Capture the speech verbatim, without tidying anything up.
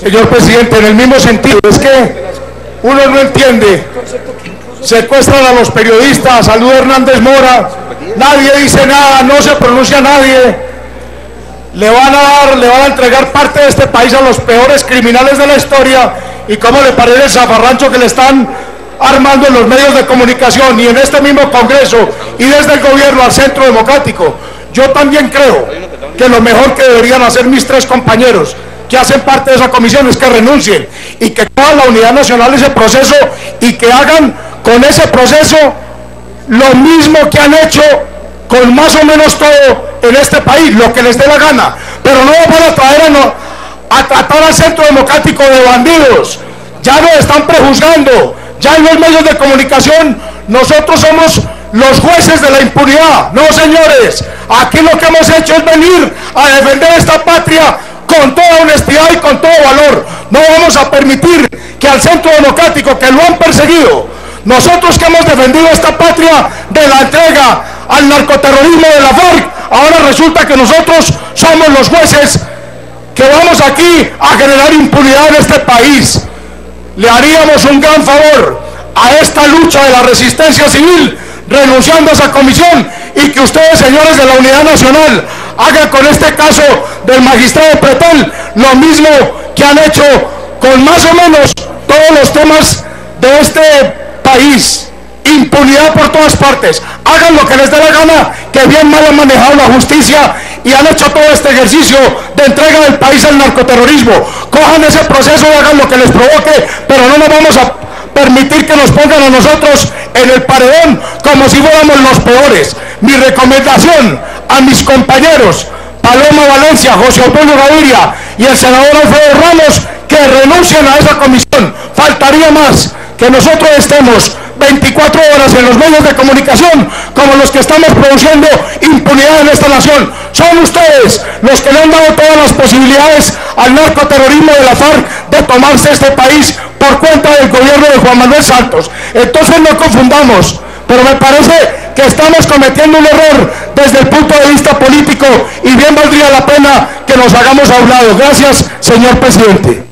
Señor presidente, en el mismo sentido, es que uno no entiende. Secuestran a los periodistas, a Luis Hernández Mora, nadie dice nada, no se pronuncia nadie. Le van a dar, le van a entregar parte de este país a los peores criminales de la historia. Y cómo le parece el zafarrancho que le están armando en los medios de comunicación y en este mismo Congreso y desde el gobierno al Centro Democrático. Yo también creo que lo mejor que deberían hacer mis tres compañeros que hacen parte de esa comisión es que renuncien y que cojan la unidad nacional ese proceso y que hagan con ese proceso lo mismo que han hecho con más o menos todo en este país, lo que les dé la gana, pero no van a traer a, no, a tratar al Centro Democrático de bandidos. Ya nos están prejuzgando, ya en los medios de comunicación nosotros somos los jueces de la impunidad. No, señores, aquí lo que hemos hecho es venir a defender esta patria con toda honestidad y con todo valor. No vamos a permitir que al Centro Democrático, que lo han perseguido, nosotros que hemos defendido esta patria de la entrega al narcoterrorismo de la FARC, ahora resulta que nosotros somos los jueces que vamos aquí a generar impunidad en este país. Le haríamos un gran favor a esta lucha de la resistencia civil renunciando a esa comisión, y que ustedes, señores de la Unidad Nacional, hagan con este caso del magistrado Pretel lo mismo que han hecho con más o menos todos los temas de este país. Impunidad por todas partes. Hagan lo que les dé la gana, que bien mal han manejado la justicia y han hecho todo este ejercicio de entrega del país al narcoterrorismo. Cojan ese proceso y hagan lo que les provoque, pero no nos vamos a permitir que nos pongan a nosotros en el paredón como si fuéramos los peores. Mi recomendación a mis compañeros Paloma Valencia, José Antonio Gaviria y el senador Alfredo Ramos, que renuncien a esa comisión. Faltaría más que nosotros estemos veinticuatro horas en los medios de comunicación como los que estamos produciendo impunidad en esta nación. Son ustedes los que le han dado todas las posibilidades al narcoterrorismo de la FARC de tomarse este país por cuenta del gobierno de Juan Manuel Santos. Entonces no confundamos, pero me parece que estamos cometiendo un error desde el punto de vista político y bien valdría la pena que nos hagamos a un lado. Gracias, señor presidente.